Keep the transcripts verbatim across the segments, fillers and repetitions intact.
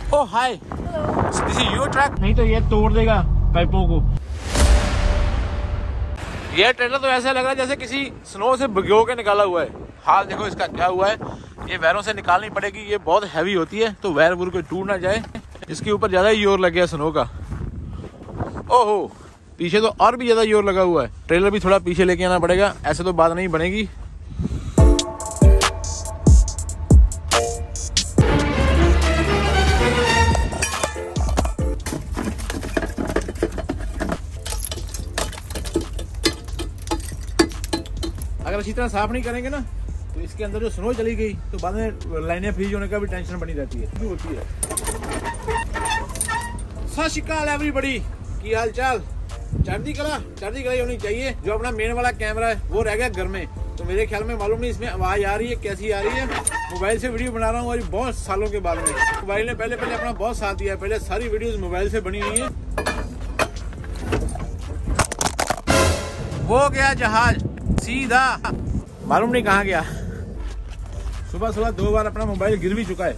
O hi, this is your truck? नहीं तो ये तोड़ देगा पाइपों को। ये ट्रेलर तो ऐसा लग रहा है जैसे किसी स्नो से भिगो के निकाला हुआ है। हाल देखो इसका क्या हुआ है। ये वायरों से निकालनी पड़ेगी, ये बहुत हैवी होती है तो वायर वूर कोई टूट ना जाए। इसके ऊपर ज्यादा ही जोर लग गया स्नो का। ओहो, पीछे तो और भी ज्यादा जोर लगा हुआ है। ट्रेलर भी थोड़ा पीछे लेके आना पड़ेगा, ऐसे तो बात नहीं बनेगी। अगर इसी तरह साफ नहीं करेंगे ना तो इसके अंदर जो स्नो चली गई तो बाद में लाइनें फ्रीज होने का भी टेंशन बनी रहती है होती है। सत श्री अकाल एवरीबॉडी, की हाल चाल? चढ़ती कला चढ़ती कला होनी चाहिए। जो अपना मेन वाला कैमरा है वो रह गया घर में, तो मेरे ख्याल में मालूम नहीं इसमें आवाज आ रही है कैसी आ रही है। मोबाइल से वीडियो बना रहा हूँ और बहुत सालों के बाद में। मोबाइल ने पहले पहले अपना बहुत साथ दिया है, पहले सारी वीडियोस मोबाइल से बनी हुई है। वो गया जहाज सीधा, मालूम नहीं कहाँ गया। सुबह सुबह दो बार अपना मोबाइल गिर भी चुका है।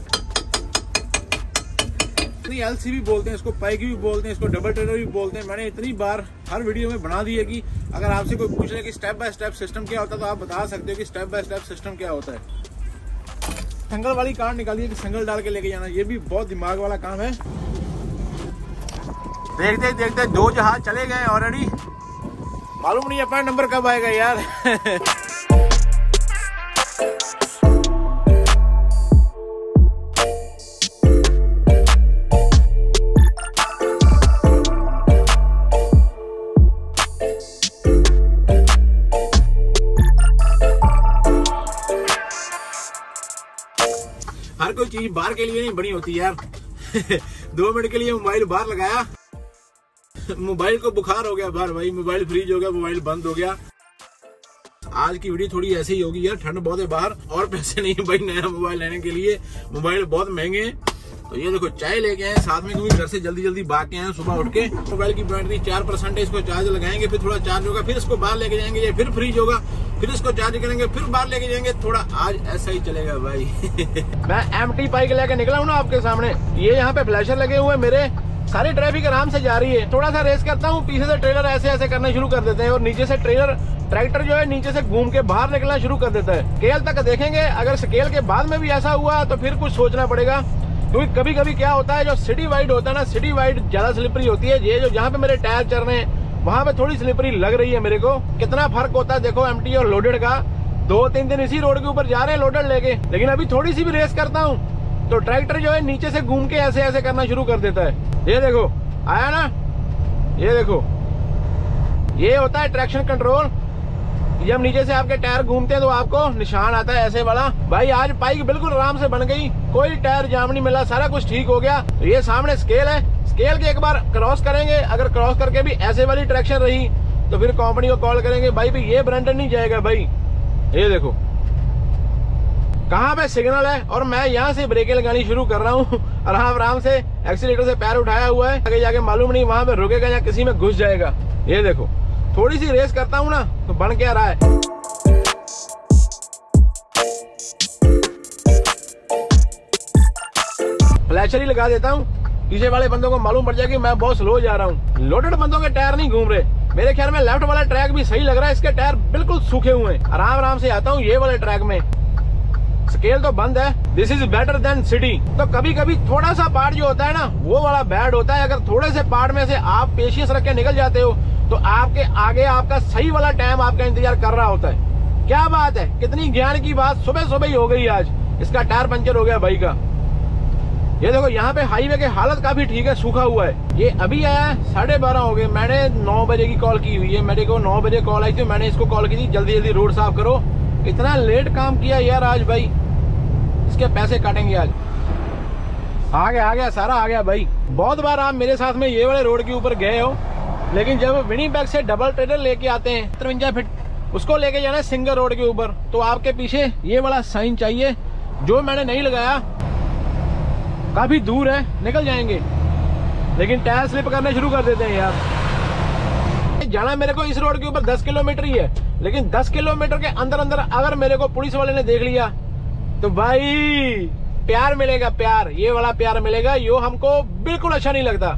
इतनी एलसी भी बोलते हैं इसको, पाइकी भी बोलते हैं इसको, डबल टेलर भी बोलते हैं। मैंने इतनी बार हर वीडियो में बना दी है कि अगर आपसे कोई पूछ ले कि स्टेप बाय स्टेप सिस्टम क्या होता है तो आप बता सकते हो कि स्टेप बाय स्टेप सिस्टम क्या होता है। संगल वाली कार निकाली है कि संगल डाल के लेके जाना, ये भी बहुत दिमाग वाला काम है। देखते देखते दो जहाज चले गए ऑलरेडी, मालूम नहीं अपना नंबर कब आएगा यार। हर कोई चीज बाहर के लिए नहीं बनी होती यार। दो मिनट के लिए मोबाइल बाहर लगाया, मोबाइल को बुखार हो गया बाहर, भाई मोबाइल फ्रीज हो गया, मोबाइल बंद हो गया। आज की वीडियो थोड़ी ऐसी ही होगी यार, ठंड बहुत है बाहर और पैसे नहीं है भाई नया मोबाइल लेने के लिए, मोबाइल बहुत महंगे हैं। तो ये देखो चाय लेके आए साथ में, क्योंकि घर से जल्दी जल्दी भाग के आए सुबह उठ के। मोबाइल की बैटरी चार परसेंट है, इसको चार्ज लगाएंगे, फिर थोड़ा चार्ज होगा, फिर इसको बाहर लेके जाएंगे, ये फिर फ्रीज होगा, फिर इसको चार्ज करेंगे, फिर बाहर लेके जाएंगे। थोड़ा आज ऐसा ही चलेगा भाई। मैं एम टी बाइक लेके निकला हूँ ना आपके सामने, ये यहाँ पे फ्लैशर लगे हुए मेरे, सारी ट्रैफिक आराम से जा रही है। थोड़ा सा रेस करता हूँ, पीछे से ट्रेलर ऐसे ऐसे करना शुरू कर देते हैं और नीचे से ट्रेलर ट्रैक्टर जो है नीचे से घूम के बाहर निकलना शुरू कर देता है। स्केल तक देखेंगे, अगर स्केल के बाद में भी ऐसा हुआ तो फिर कुछ सोचना पड़ेगा। क्योंकि कभी कभी क्या होता है, जो सिटी वाइड होता है ना, सिटी वाइड ज्यादा स्लिपरी होती है। ये जो जहाँ पे मेरे टायर चल रहे हैं वहां पे थोड़ी स्लिपरी लग रही है मेरे को। कितना फर्क होता है देखो एमटी और लोडेड का। दो तीन दिन इसी रोड के ऊपर जा रहे हैं लोडेड लेके, लेकिन अभी थोड़ी सी भी रेस करता हूँ तो ट्रैक्टर जो है नीचे से घूम के ऐसे ऐसे करना शुरू कर देता है। ये देखो आया ना, ये देखो, ये होता है ट्रैक्शन कंट्रोल। जब नीचे से आपके टायर घूमते हैं तो आपको निशान आता है ऐसे वाला। भाई आज बाइक बिल्कुल आराम से बन गई, कोई टायर जाम नहीं मिला, सारा कुछ ठीक हो गया। तो ये सामने स्केल है, स्केल के एक बार क्रॉस करेंगे, अगर क्रॉस करके भी ऐसे वाली ट्रैक्शन रही तो फिर कंपनी को कॉल करेंगे, भाई भी ये ब्रांडन नहीं जाएगा भाई। ये देखो कहाँ पे सिग्नल है और मैं यहाँ से ब्रेकें लगानी शुरू कर रहा हूँ आराम आराम से, एक्सीलेटर से पैर उठाया हुआ है। आगे जाके मालूम नहीं वहां पे रुकेगा या किसी में घुस जाएगा। ये देखो थोड़ी सी रेस करता हूँ ना तो बन क्या रहा है। फ्लैशर ही लगा देता हूँ, पीछे वाले बंदों को मालूम पड़ जाएगी मैं बहुत स्लो जा रहा हूँ। लोडेड बंदों के टायर नहीं घूम रहे, मेरे ख्याल में लेफ्ट वाला ट्रैक भी सही लग रहा है, इसके टायर बिल्कुल सूखे हुए हैं। आराम आराम से आता हूँ ये वाले ट्रैक में, स्केल तो बंद है। This is better than city. तो कभी कभी थोड़ा सा पार्ट जो होता है ना वो वाला बैड होता है। अगर थोड़े से पार्ट में से आप पेशियस रख के निकल जाते हो तो आपके आगे आपका सही वाला टाइम आपका इंतजार कर रहा होता है। क्या बात है, कितनी ज्ञान की बात सुबह सुबह ही हो गई आज। इसका टायर पंचर हो गया भाई का। ये देखो यहाँ पे हाईवे की हालत काफी ठीक है, सूखा हुआ है। ये अभी आया है, साढ़े बारह हो गए, मैंने नौ बजे की कॉल की हुई है। मेरे को नौ बजे कॉल आई थी, मैंने इसको कॉल की थी जल्दी जल्दी रोड साफ करो। इतना लेट काम किया यार आज भाई, इसके पैसे काटेंगे आज। आ गया आ गया सारा आ गया भाई। बहुत बार आप मेरे साथ में ये वाले रोड के ऊपर गए हो, लेकिन जब विनिपेग से डबल ट्रेलर लेके आते हैं तिरवंजा फीट, उसको लेके जाना है सिंगल रोड के ऊपर, तो आपके पीछे ये वाला साइन चाहिए जो मैंने नहीं लगाया। काफी दूर है, निकल जाएंगे, लेकिन टायर स्लिप करने शुरू कर देते हैं यार। जाना मेरे को इस रोड के ऊपर दस किलोमीटर ही है, लेकिन दस किलोमीटर के अंदर अंदर अगर मेरे को पुलिस वाले ने देख लिया तो भाई प्यार मिलेगा, प्यार, ये वाला प्यार मिलेगा, यो हमको बिल्कुल अच्छा नहीं लगता।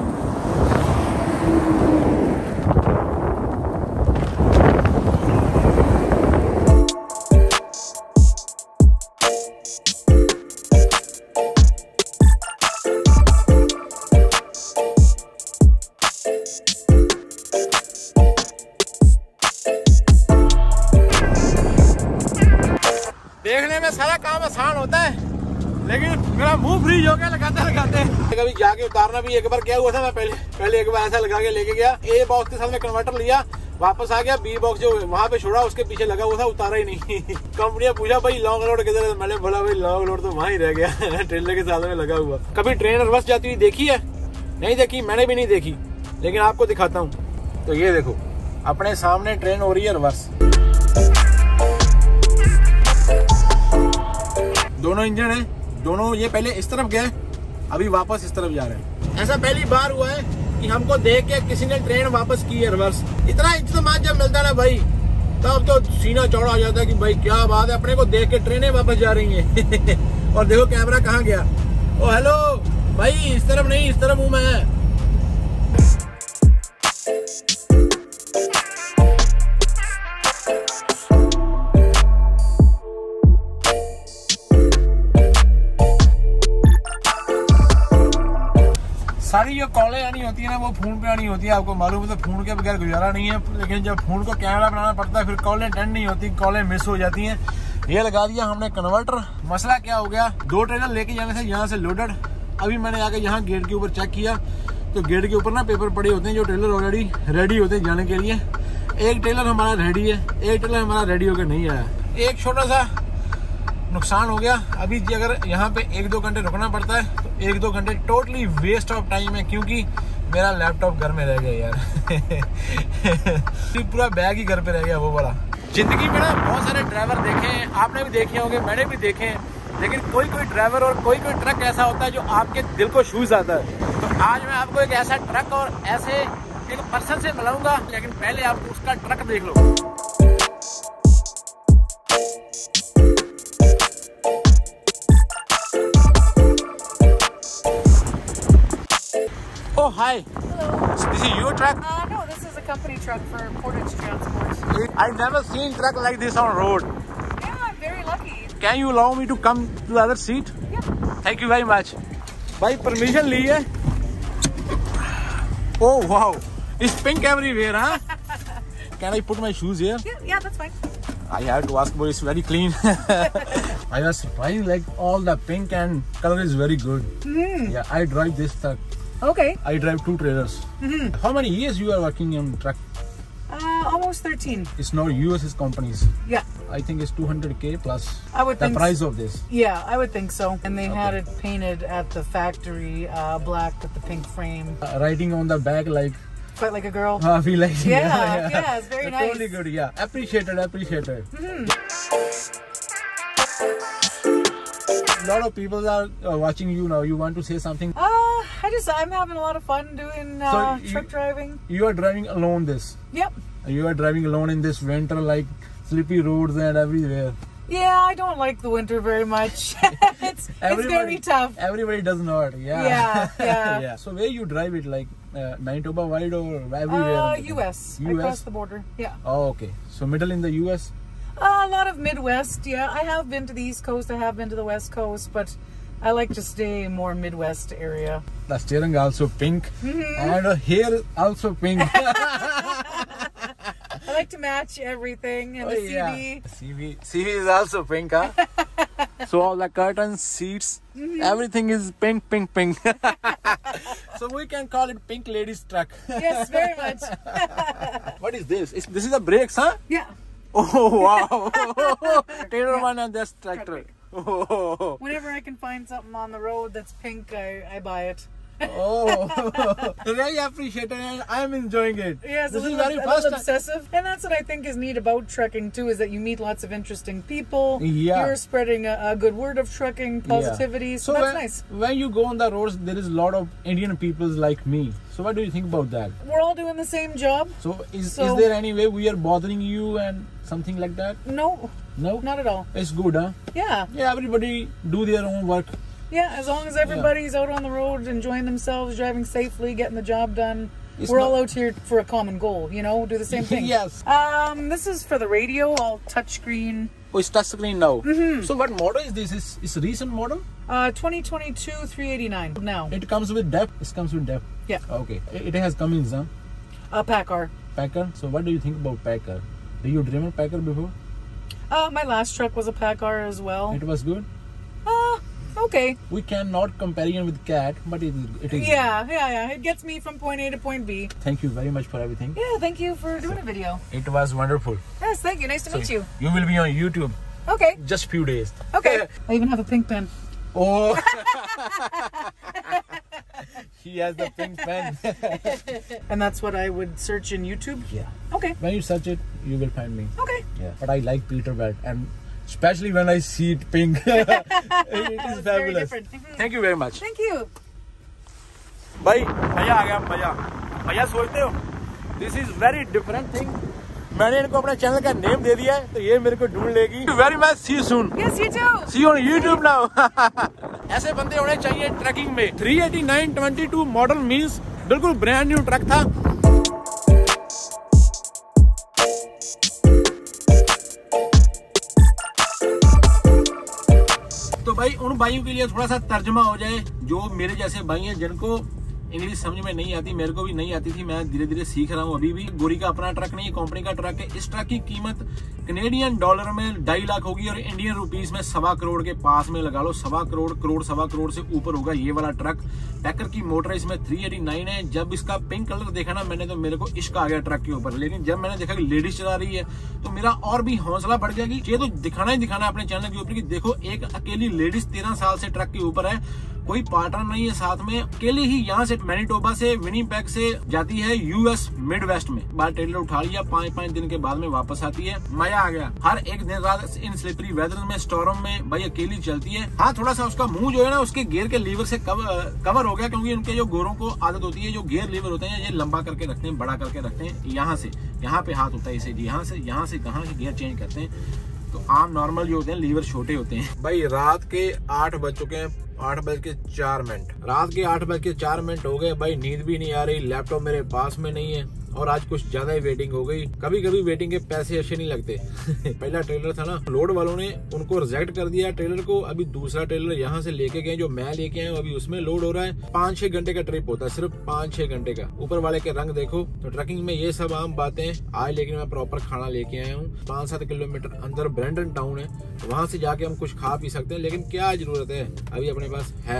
देखने में सारा काम आसान होता है, लेकिन मेरा मुंह फ्रीज हो गया लगाते लगाते। कभी जाके उतारना भी, एक बार क्या हुआ था, मैं पहले पहले एक बार ऐसा लगा के लेके गया, ए बॉक्स के साथ में कन्वर्टर लिया, वापस आ गया, बी बॉक्स जो वहाँ पे छोड़ा उसके पीछे लगा हुआ था, उतारा ही नहीं। कंपनी ने पूछा भाई लॉन्ग लोड किधर है, मैंने बोला भाई लॉन्ग लोड तो वहाँ ही रह गया, ट्रेलर के साथ में लगा हुआ। कभी ट्रेन रिवर्स जाती हुई देखी है? नहीं देखी, मैंने भी नहीं देखी, लेकिन आपको दिखाता हूँ। तो ये देखो, अपने सामने ट्रेन हो रही है रिवर्स, दोनों इंजन है, दोनों ये पहले इस तरफ गए, अभी वापस इस तरफ जा रहे हैं। ऐसा पहली बार हुआ है कि हमको देख के किसी ने ट्रेन वापस की है रिवर्स। इतना इज्तमात जब मिलता है ना भाई, तब तो सीना चौड़ा हो जाता है कि भाई क्या बात है, अपने को देख के ट्रेनें वापस जा रही हैं। और देखो कैमरा कहाँ गया। ओ हेलो भाई, इस तरफ नहीं, इस तरफ हूँ मैं। सारी जो कॉलें आनी होती है ना, वो फोन पे आनी होती है, आपको मालूम है, तो फोन के बगैर गुजारा नहीं है। लेकिन जब फोन को कैमरा बनाना पड़ता है, फिर कॉलें अटेंड नहीं होती, कॉलें मिस हो जाती हैं। ये लगा दिया हमने कन्वर्टर। मसला क्या हो गया, दो ट्रेलर लेके जाने से यहाँ से लोडेड। अभी मैंने आके यहाँ गेट के ऊपर चेक किया, तो गेट के ऊपर ना पेपर पड़े होते हैं, जो ट्रेलर ऑलरेडी रेडी होते हैं जाने के लिए। एक ट्रेलर हमारा रेडी है, एक ट्रेलर हमारा रेडी होकर नहीं आया। एक छोटा सा नुकसान हो गया। अभी अगर यहाँ पे एक दो घंटे रुकना पड़ता है, तो एक दो घंटे टोटली वेस्ट ऑफ टाइम है, क्योंकि मेरा लैपटॉप घर में रह गया यार। पूरा बैग ही घर पे रह गया वो वाला। जिंदगी में ना बहुत सारे ड्राइवर देखे हैं, आपने भी देखे होंगे, मैंने भी देखे हैं, लेकिन कोई कोई ड्राइवर और कोई कोई ट्रक ऐसा होता है जो आपके दिल को छू जाता है। तो आज मैं आपको एक ऐसा ट्रक और ऐसे एक पर्सन से मिलाऊंगा, लेकिन पहले आप उसका ट्रक देख लो। Oh, hi. Hello. This is your truck? Uh, no, this is a company truck for Portage Transport. I've never seen truck like this on road. Yeah, I'm very lucky. Can you allow me to come to the other seat? Yeah. Thank you very much. भाई permission ली है। Oh wow, it's pink everywhere, huh? Can I put my shoes here? Yeah, yeah, that's fine. I have to ask, but it's very clean. I was surprised, like all the pink and color is very good. Mm. Yeah, I drive this truck. Okay. I drive two trailers. Mm-hmm. How many years you are working in truck? Uh, almost thirteen. It's not U S companies. Yeah. I think it's two hundred K plus I would the think price so. of this. Yeah, I would think so. And they Okay. had it painted at the factory, uh, black with the pink frame. Uh, writing on the back like Quite like a girl. uh, feel like Yeah, yeah, it's very nice. Totally good. Yeah, appreciated, appreciated. Mm-hmm. A lot of people are uh, watching you now. You want to say something? Uh, I just, I'm having a lot of fun doing uh, So you- truck driving. You are driving alone this. Yep. You are driving alone in this winter, like sleepy roads and everywhere. Yeah, I don't like the winter very much. it's it's very tough. Everybody does not. Yeah. Yeah, yeah. yeah. So where you drive it, like uh, Manitoba wide or everywhere? Uh, in the- U S U S? across the border. Yeah. Oh, okay. So middle in the U S. Uh, a lot of Midwest. Yeah, I have been to the East Coast. I have been to the West Coast, but I like to stay more Midwest area. The steering also pink, Mm-hmm. and uh, hair also pink. I like to match everything, and Oh, the yeah. C V. C V C V is also pink, huh? So all the curtains, seats, Mm-hmm. everything is pink, pink, pink. So we can call it pink ladies truck. Yes, very much. What is this? It's, this is the brakes, huh? Yeah. Oh wow! Taylor one on this tractor. Oh. Whenever I can find something on the road that's pink, I, I buy it. Oh, really appreciate it, and I'm enjoying it. Yeah, it's This a is little, very a first little time. obsessive, and that's what I think is neat about trekking too. Is that you meet lots of interesting people. Yeah. You're spreading a, a good word of trekking, positivity. Yeah. So, that's when, nice. When you go on the roads, there is a lot of Indian peoples like me. So what do you think about that? We're all doing the same job. So is So- is there any way we are bothering you and something like that? No, No, not at all. it's good, huh? Yeah, Yeah, everybody do their own work. yeah. As long as everybody's out on the road, enjoying themselves, driving safely, getting the job done. It's We're all not- out here for a common goal. You know, do the same thing. Yes. Um, this is for the radio, all touchscreen. Oh, it's touch screen now. Mm-hmm. So what model is this? Is is recent model? Uh, twenty twenty-two three eighty-nine now. It comes with depth. It comes with depth. Yeah, Okay. It, it has Cummins, huh? a Packard. Packer. So what do you think about Packer? Did you driven Packer before? Uh, my last truck was a Packard as well. It was good. Uh, okay. We cannot compare it with Cat, but it is. It is Yeah, yeah, yeah. It gets me from point A to point B. Thank you very much for everything. Yeah, thank you for doing a video. It was wonderful. Yes, thank you. Nice to meet you. You will be on YouTube Okay, just few days. okay. I even have a pink pen. Oh. He has the pink pen. And that's what I would search in YouTube? Yeah. Okay, When you search it, you will find me. okay. Yeah. But I like Peterbilt, and especially when I see it pink. It is It's very fabulous. different. Mhm. Thank you very much. Thank you. भाई मजा आ गया मजा मजा सोचते हो this is very different thing मैंने इनको अपने चैनल का नेम दे दिया है तो ये मेरे को ढूंढ लेगी very much see you soon Yes, you too. See you on YouTube now ऐसे बंदे होने चाहिए ट्रैकिंग में three eighty nine twenty two model means बिल्कुल ब्रांड न्यू ट्रक था तो भाई उन भाइयों के लिए थोड़ा सा तर्जमा हो जाए जो मेरे जैसे भाई हैं जिनको इंग्लिश समझ में नहीं आती मेरे को भी नहीं आती थी मैं धीरे धीरे सीख रहा हूँ अभी भी गोरी का अपना ट्रक नहीं है कंपनी का ट्रक है इस ट्रक की कीमत कनेडियन डॉलर में ढाई लाख होगी और इंडियन रुपीस में सवा करोड़ के पास में लगा लो सवा करोड़ करोड़ सवा करोड़ से ऊपर होगा ये वाला ट्रक पैकर की मोटर इसमें थ्री एटी नाइन है जब इसका पिंक कलर देखा ना मैंने तो मेरे को इश्क आ गया ट्रक के ऊपर लेकिन जब मैंने देखा कि लेडीज चला रही है तो मेरा और भी हौसला बढ़ गया कि ये तो दिखाना ही दिखाना अपने चैनल के ऊपर कि देखो एक अकेली लेडीज तेरह साल से ट्रक के ऊपर है कोई पार्टनर नहीं है साथ में अकेले ही यहाँ से मैनीटोबा से विनिपेग से जाती है यूएस मिड वेस्ट में बाहर ट्रेलर उठा लिया पांच पांच दिन के बाद में वापस आती है मजा आ गया हर एक दिन रात इन स्लिपरी वेदर में स्टॉर्म में भाई अकेली चलती है हाँ थोड़ा सा उसका मुंह जो है ना उसके गियर के लीवर से कवर कवर हो गया क्योंकि उनके जो गोरों को आदत होती है जो गियर लीवर होते हैं ये लंबा करके रखते हैं बड़ा करके रखते हैं यहाँ से यहाँ पे हाथ होता है इसे यहाँ से यहाँ से कहाँ से गियर चेंज करते हैं तो आम नॉर्मल जो होते हैं लीवर छोटे होते हैं भाई रात के आठ बज चुके हैं आठ बज के चार मिनट रात के आठ बज के चार मिनट हो गए भाई नींद भी नहीं आ रही लैपटॉप मेरे पास में नहीं है और आज कुछ ज्यादा ही वेटिंग हो गई कभी कभी वेटिंग के पैसे अच्छे नहीं लगते पहला ट्रेलर था ना लोड वालों ने उनको रिजेक्ट कर दिया ट्रेलर को अभी दूसरा ट्रेलर यहाँ से लेके गए जो मैं लेके आया हूँ अभी उसमें लोड हो रहा है पाँच छह घंटे का ट्रिप होता है सिर्फ पाँच छह घंटे का ऊपर वाले के रंग देखो तो ट्रैकिंग में ये सब आम बातें आज लेकिन मैं प्रॉपर खाना लेके आया हूँ पाँच सात किलोमीटर अंदर ब्रैंडन टाउन है वहां से जाके हम कुछ खा पी सकते हैं लेकिन क्या जरूरत है अभी अपने पास है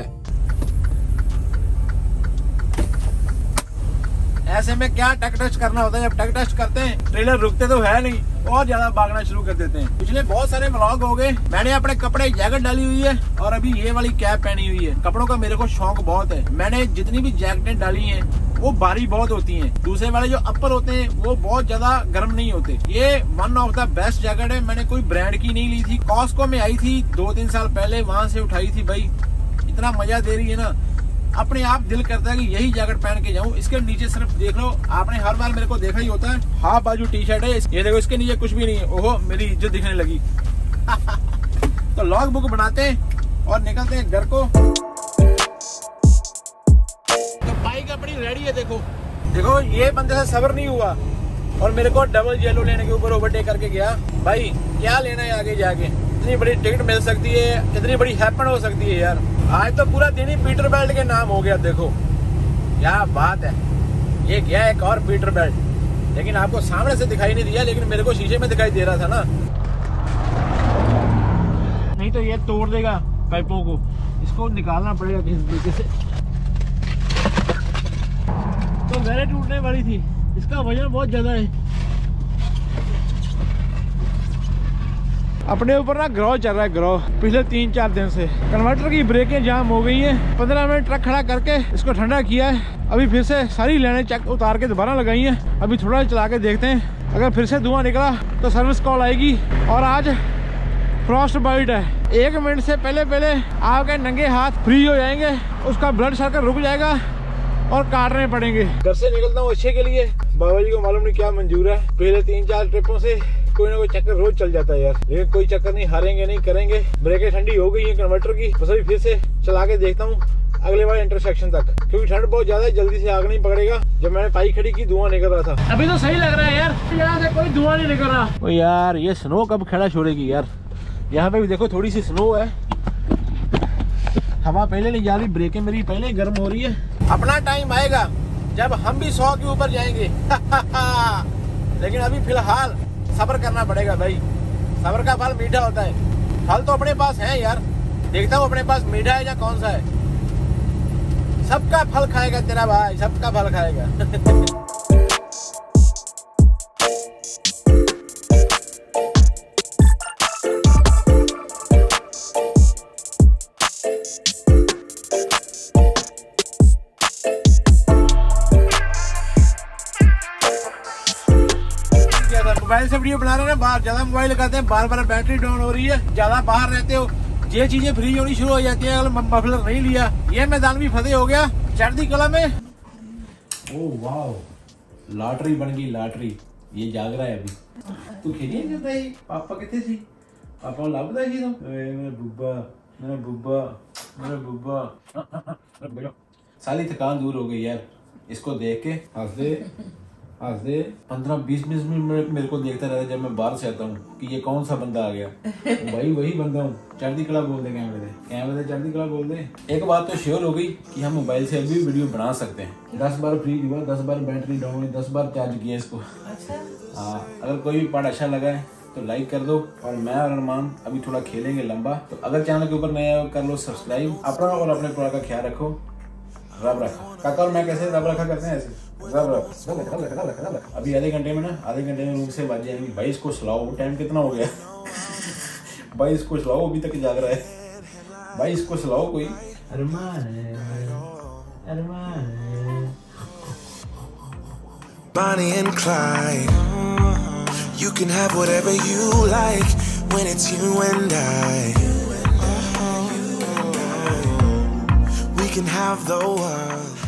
ऐसे में क्या टक टच करना होता है जब टक टच करते हैं ट्रेलर रुकते तो है नहीं और ज्यादा भागना शुरू कर देते हैं पिछले बहुत सारे व्लॉग हो गए मैंने अपने कपड़े जैकेट डाली हुई है और अभी ये वाली कैप पहनी हुई है कपड़ों का मेरे को शौक बहुत है मैंने जितनी भी जैकेटें डाली हैं वो भारी बहुत होती हैं दूसरे वाले जो अपर होते हैं वो बहुत ज्यादा गर्म नहीं होते ये one of the best jacket है मैंने कोई ब्रांड की नहीं ली थी कॉस्को में आई थी दो तीन साल पहले वहां से उठाई थी भाई इतना मजा दे रही है ना अपने आप दिल करता है कि यही जैकेट पहन के जाऊं इसके नीचे सिर्फ देख लो आपने हर बार मेरे को देखा ही होता है हाफ बाजू टी शर्ट है ये देखो इसके नीचे कुछ भी नहीं है ओहो मेरी इज्जत दिखने लगी तो लॉग बुक बनाते हैं और निकलते हैं घर को तो बाइक अपनी रेडी है देखो देखो ये बंदे से सब्र नहीं हुआ और मेरे को डबल येलो लेने के ऊपर ओवरटेक करके गया भाई क्या लेना है आगे जाके इतनी बड़ी टिकट मिल सकती है इतनी बड़ी हैपन हो सकती है यार आज तो पूरा दिन ही पीटर बेल्ट के नाम हो गया देखो क्या बात है ये क्या एक और पीटर बेल्ट लेकिन आपको सामने से दिखाई नहीं दिया लेकिन मेरे को शीशे में दिखाई दे रहा था ना नहीं तो ये तोड़ देगा पाइपों को इसको निकालना पड़ेगा किसी तरीके से तो वैले टूटने वाली थी इसका वजन बहुत ज्यादा है अपने ऊपर ना ग्रो चल रहा है, ग्रो पिछले तीन चार दिन से। कन्वर्टर की ब्रेकें जाम हो गई हैं। पंद्रह मिनट ट्रक खड़ा करके इसको ठंडा किया है। अभी फिर से सारी लाइनें चेक उतार के दोबारा लगाई हैं। अभी थोड़ा चला के देखते हैं, अगर फिर से धुआं निकला तो सर्विस कॉल आएगी। और आज फ्रॉस्ट बाइट है, एक मिनट से पहले पहले आपके नंगे हाथ फ्रीज हो जाएंगे, उसका ब्लड सर्कल रुक जाएगा और काटने पड़ेंगे। घर से निकलता हूँ अच्छे के लिए, बाबा जी को मालूम नहीं क्या मंजूर है। पहले तीन चार ट्रिपों से कोई ना कोई चक्कर रोज चल जाता है यार, लेकिन कोई चक्कर नहीं, हारेंगे नहीं, करेंगे। ब्रेकें ठंडी हो गई है कन्वर्टर की, बस अभी फिर से चला के देखता हूँ अगले बार इंटरसेक्शन तक, क्योंकि ठंड बहुत ज्यादा है, जल्दी से आग नहीं पकड़ेगा। जब मैंने पाई खड़ी की धुआं निकल रहा था। अभी तो सही लग रहा है यार, यहाँ से कोई धुआं नहीं निकल रहा। ओ यार ये स्नो कब खड़ा छोड़ेगी यार। यहाँ पे भी देखो थोड़ी सी स्नो है, हवा पहले नहीं जा रही, ब्रेकें मेरी पहले ही गर्म हो रही है। अपना टाइम आएगा जब हम भी सौ के ऊपर जाएंगे लेकिन अभी फिलहाल सब्र करना पड़ेगा भाई, सब्र का फल मीठा होता है। फल तो अपने पास है यार, देखता हूँ अपने पास मीठा है या कौन सा है। सबका फल खाएगा तेरा भाई, सबका फल खाएगा मोबाइल से वीडियो बना रहे हैं, बाहर ज्यादा मोबाइल लगाते हैं, बार बार बैटरी डाउन हो रही है, ज्यादा बाहर रहते हो, ये चीजें फ्री होनी शुरू हो जाती है। अगर मफलर नहीं लिया, ये मैदान भी फतेह हो गया चढ़ती कला में। ओह वाह, लॉटरी बन गई लॉटरी। ये जाग रहा है अभी, तू खेलिए करता है। पापा कितने सी, पापा लापता है तुम। मेरा बुब्बा, मेरा बुब्बा, मेरा बुब्बा। सारी थकान दूर हो गई यार, इसको देख के हंस दे हंस दे। पंद्रह बीस मिनट मेरे को देखता रहता है जब मैं बाहर से आता हूँ कि ये कौन सा बंदा आ गया। भाई वही बंदा हूँ, चढ़ती कला बोल दे, कैमरे दे कैमरे दे चढ़ती कला बोल दे। एक बात तो श्योर हो गई कि हम मोबाइल से अभी वीडियो बना सकते हैं। दस बार फ्री हुआ, दस बार बैटरी डाउन हुई, दस बार चार्ज किया इसको। हाँ, अगर कोई भी पार्ट अच्छा लगा है तो लाइक कर दो। और मैं और अरमान अभी थोड़ा खेलेंगे लंबा, तो अगर चैनल के ऊपर नया कर लो सब्सक्राइब। अपना और अपने पूरा का ख्याल रखो। रब रखा काका और मैं कैसे रब रखा करते हैं, ऐसे रब रख रब रख रब रख रब रख। अभी आधे घंटे में ना आधे घंटे में रूम से बात जाएंगी। भाई इसको सुलाओ, टाइम कितना हो गया भाई इसको सुलाओ, अभी तक जाग रहा है भाई, इसको सुलाओ कोई। अरमान अरमान Bonnie and Clyde, you can have whatever you like when it's you and I. We can have the world.